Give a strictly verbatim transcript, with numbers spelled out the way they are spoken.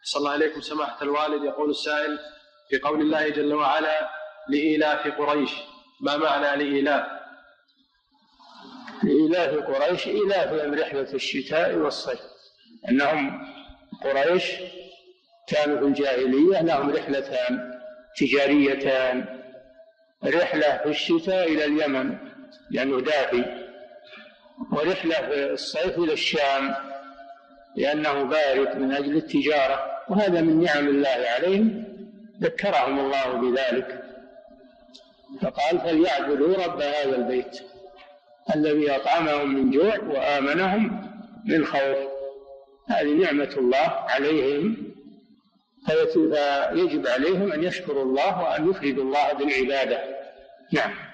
صلى الله عليكم سماحة الوالد. يقول السائل: في قول الله جل وعلا لإيلاف قريش، ما معنى لإيلاف؟ لإيلاف قريش إيلافهم رحلة الشتاء والصيف، أنهم قريش كانوا في الجاهلية لهم رحلتان تجاريتان، رحلة في الشتاء إلى اليمن لأنه دافي، ورحلة في الصيف إلى الشام لأنه بارد من أجل التجارة، وهذا من نعم الله عليهم، ذكرهم الله بذلك فقال: فليعبدوا رب هذا البيت الذي أطعمهم من جوع وآمنهم من خوف. هذه نعمة الله عليهم، فيجب عليهم أن يشكروا الله وأن يفردوا الله بالعبادة. نعم.